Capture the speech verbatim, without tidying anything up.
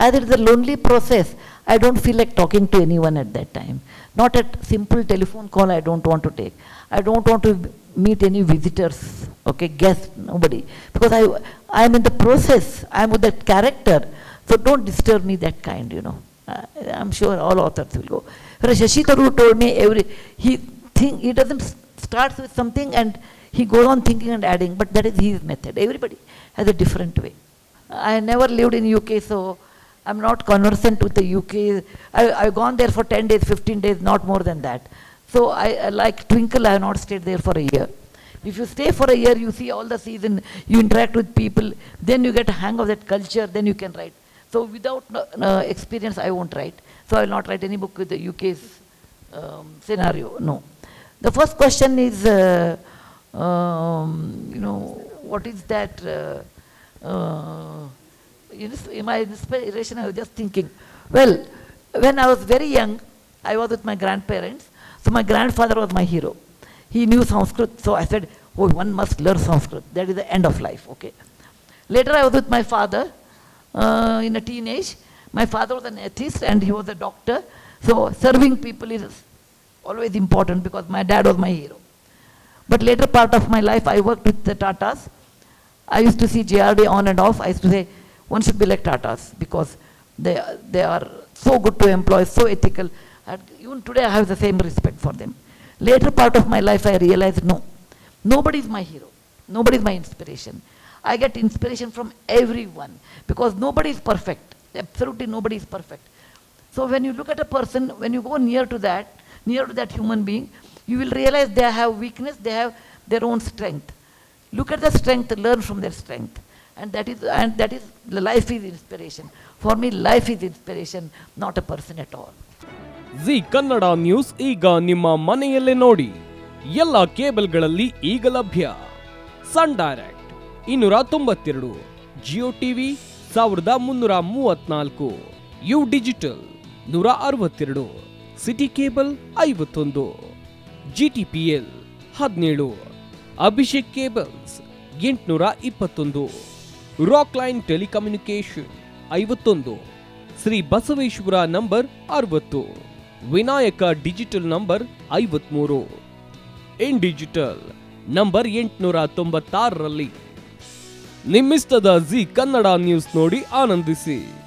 As it is a lonely process, I don't feel like talking to anyone at that time. Not a simple telephone call I don't want to take. I don't want to meet any visitors, okay, guests, nobody. Because I, I am in the process, I am with that character. So don't disturb me that kind, you know. Uh, I'm sure all authors will go. Whereas Shashi Tharoor told me every, he think, he doesn't start with something and he goes on thinking and adding, but that is his method. Everybody has a different way. I never lived in U K, so I'm not conversant with the U K. I, I've gone there for ten days, fifteen days, not more than that. So I, I like Twinkle, I have not stayed there for a year. If you stay for a year, you see all the season, you interact with people, then you get a hang of that culture, then you can write. So without uh, experience, I won't write. So I will not write any book with the U K's um, scenario, no. The first question is, uh, um, you know, what is that, uh, uh, in my inspiration, I was just thinking, well, when I was very young, I was with my grandparents, so my grandfather was my hero. He knew Sanskrit, so I said, oh, one must learn Sanskrit. That is the end of life, okay. Later I was with my father uh, in a teenage. My father was an atheist and he was a doctor, so serving people is always important because my dad was my hero. But later part of my life, I worked with the Tatas. I used to see J R D on and off. I used to say, one should be like Tatas because they, they are so good to employees, so ethical. And even today I have the same respect for them. Later part of my life I realized, no, nobody is my hero. Nobody is my inspiration. I get inspiration from everyone because nobody is perfect. Absolutely nobody is perfect. So when you look at a person, when you go near to that, near to that human being, you will realize they have weakness, they have their own strength. Look at the strength, learn from their strength. And that is, and that is, life is inspiration. For me, life is inspiration, not a person at all. Zee Kannada News ಈಗ ನಿಮ್ಮ ಮನೆಯಲ್ಲೇ ನೋಡಿ. ಎಲ್ಲ ಕೇಬಲ್ಗಳಲ್ಲಿ ಈಗ ಲಭ್ಯ. ಸನ್ direct ಇನ್ನೂರ ತೊಂಬತ್ತೆರಡು, ಜಿಯೋ ಟಿವಿ ಸಾವಿರದ ಮುನ್ನೂರ ಮೂವತ್ನಾಲ್ಕು, ಯು ಡಿಜಿಟಲ್ ನೂರ ಅರವತ್ತೆರಡು, ಸಿಟಿ ಕೇಬಲ್ ಐವತ್ತೊಂದು, ಜಿಟಿಪಿಎಲ್ ಹದಿನೇಳು, ಅಭಿಷೇಕ್ ಕೇಬಲ್ಸ್ ಎಂಟುನೂರ ಇಪ್ಪತ್ತೊಂದು, ರಾಕ್ ಲೈನ್ ಟೆಲಿಕಮ್ಯುನಿಕೇಶನ್ ಐವತ್ತೊಂದು, ಶ್ರೀ ಬಸವೇಶ್ವರ ನಂಬರ್ ಅರವತ್ತು, ವಿನಾಯಕ ಡಿಜಿಟಲ್ ನಂಬರ್ ಐವತ್ಮೂರು, ಇನ್ ಡಿಜಿಟಲ್ ನಂಬರ್ ಎಂಟುನೂರ ತೊಂಬತ್ತಾರರಲ್ಲಿ. ನಿಮ್ಮಿಸ್ತದ ಜಿ ಕನ್ನಡ ನ್ಯೂಸ್ ನೋಡಿ ಆನಂದಿಸಿ.